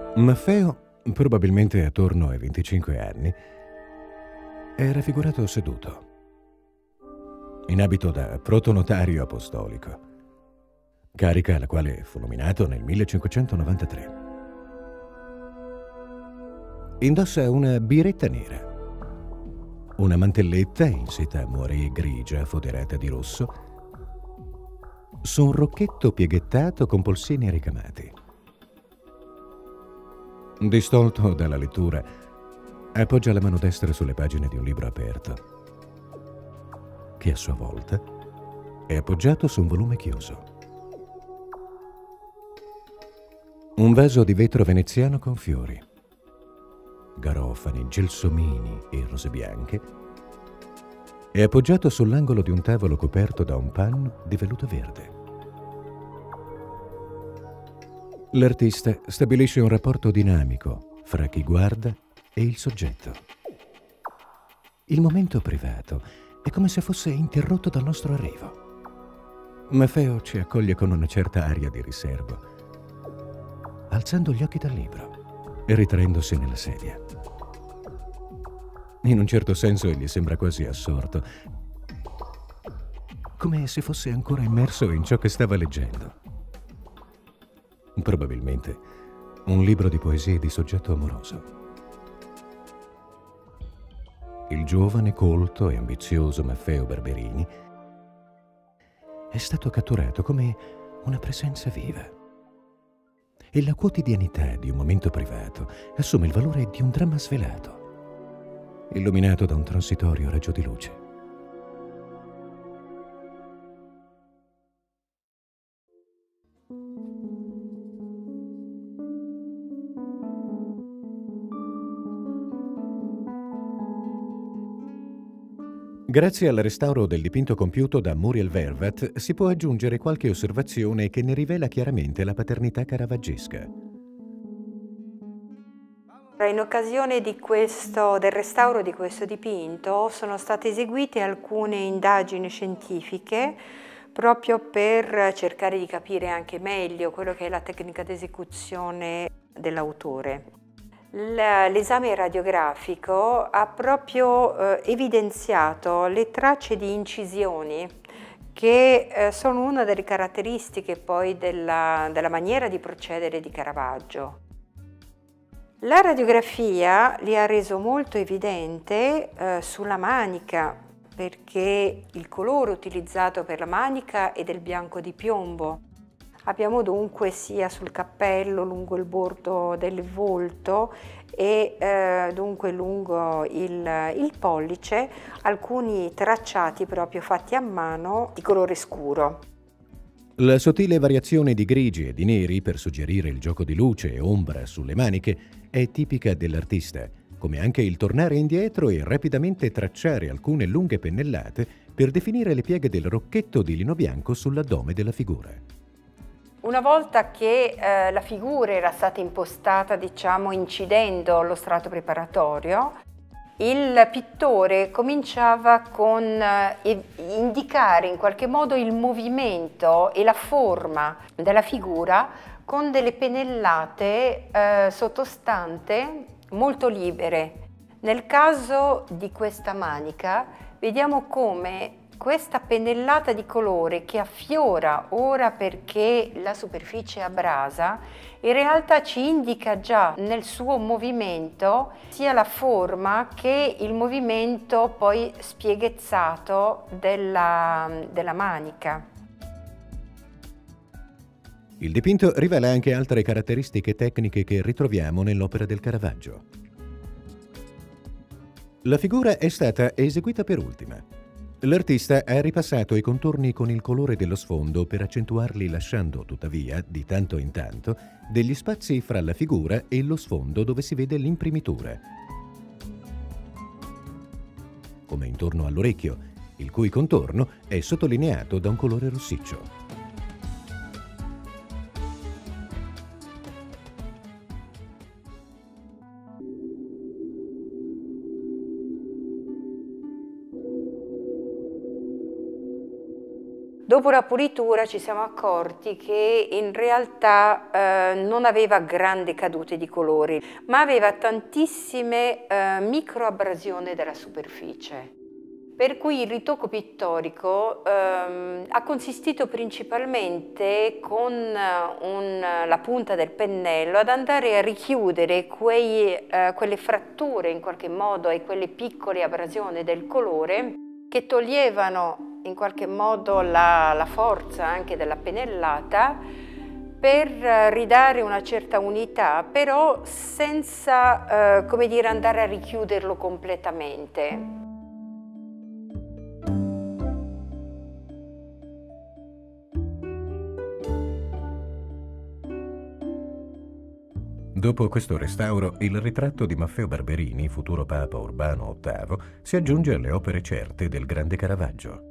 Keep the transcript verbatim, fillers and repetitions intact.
Maffeo, probabilmente attorno ai venticinque anni, è raffigurato seduto, in abito da protonotario apostolico, carica alla quale fu nominato nel millecinquecentonovantatré. Indossa una biretta nera, una mantelletta in seta moiré grigia foderata di rosso, su un rocchetto pieghettato con polsini ricamati. Distolto dalla lettura, appoggia la mano destra sulle pagine di un libro aperto, che a sua volta è appoggiato su un volume chiuso. Un vaso di vetro veneziano con fiori, garofani, gelsomini e rose bianche è appoggiato sull'angolo di un tavolo coperto da un panno di velluto verde. L'artista stabilisce un rapporto dinamico fra chi guarda e il soggetto. Il momento privato è come se fosse interrotto dal nostro arrivo. Maffeo ci accoglie con una certa aria di riservo, alzando gli occhi dal libro e ritraendosi nella sedia. In un certo senso gli sembra quasi assorto, come se fosse ancora immerso in ciò che stava leggendo. Probabilmente un libro di poesie di soggetto amoroso. Il giovane, colto e ambizioso Maffeo Barberini è stato catturato come una presenza viva. E la quotidianità di un momento privato assume il valore di un dramma svelato, illuminato da un transitorio raggio di luce. Grazie al restauro del dipinto compiuto da Muriel Vervat si può aggiungere qualche osservazione che ne rivela chiaramente la paternità caravaggesca. In occasione di questo, del restauro di questo dipinto sono state eseguite alcune indagini scientifiche proprio per cercare di capire anche meglio quello che è la tecnica d'esecuzione dell'autore. L'esame radiografico ha proprio eh, evidenziato le tracce di incisioni che eh, sono una delle caratteristiche poi della, della maniera di procedere di Caravaggio. La radiografia li ha reso molto evidente eh, sulla manica, perché il colore utilizzato per la manica è del bianco di piombo. Abbiamo dunque sia sul cappello, lungo il bordo del volto e eh, dunque lungo il, il pollice, alcuni tracciati proprio fatti a mano di colore scuro. La sottile variazione di grigi e di neri per suggerire il gioco di luce e ombra sulle maniche è tipica dell'artista, come anche il tornare indietro e rapidamente tracciare alcune lunghe pennellate per definire le pieghe del rocchetto di lino bianco sull'addome della figura. Una volta che eh, la figura era stata impostata, diciamo, incidendo lo strato preparatorio, il pittore cominciava con eh, indicare in qualche modo il movimento e la forma della figura con delle pennellate eh, sottostante molto libere. Nel caso di questa manica vediamo come questa pennellata di colore che affiora ora perché la superficie abrasa, in realtà ci indica già nel suo movimento sia la forma che il movimento poi spieghezzato della, della manica. Il dipinto rivela anche altre caratteristiche tecniche che ritroviamo nell'opera del Caravaggio. La figura è stata eseguita per ultima. L'artista ha ripassato i contorni con il colore dello sfondo per accentuarli, lasciando tuttavia, di tanto in tanto, degli spazi fra la figura e lo sfondo dove si vede l'imprimitura, come intorno all'orecchio, il cui contorno è sottolineato da un colore rossiccio. Dopo la pulitura ci siamo accorti che in realtà eh, non aveva grandi cadute di colori, ma aveva tantissime eh, microabrasioni della superficie. Per cui il ritocco pittorico ehm, ha consistito principalmente con un, la punta del pennello ad andare a richiudere quei, eh, quelle fratture in qualche modo e quelle piccole abrasioni del colore che toglievano in qualche modo la, la forza anche della pennellata per ridare una certa unità, però senza eh, come dire, andare a richiuderlo completamente. Dopo questo restauro, il ritratto di Maffeo Barberini, futuro Papa Urbano ottavo, si aggiunge alle opere certe del grande Caravaggio.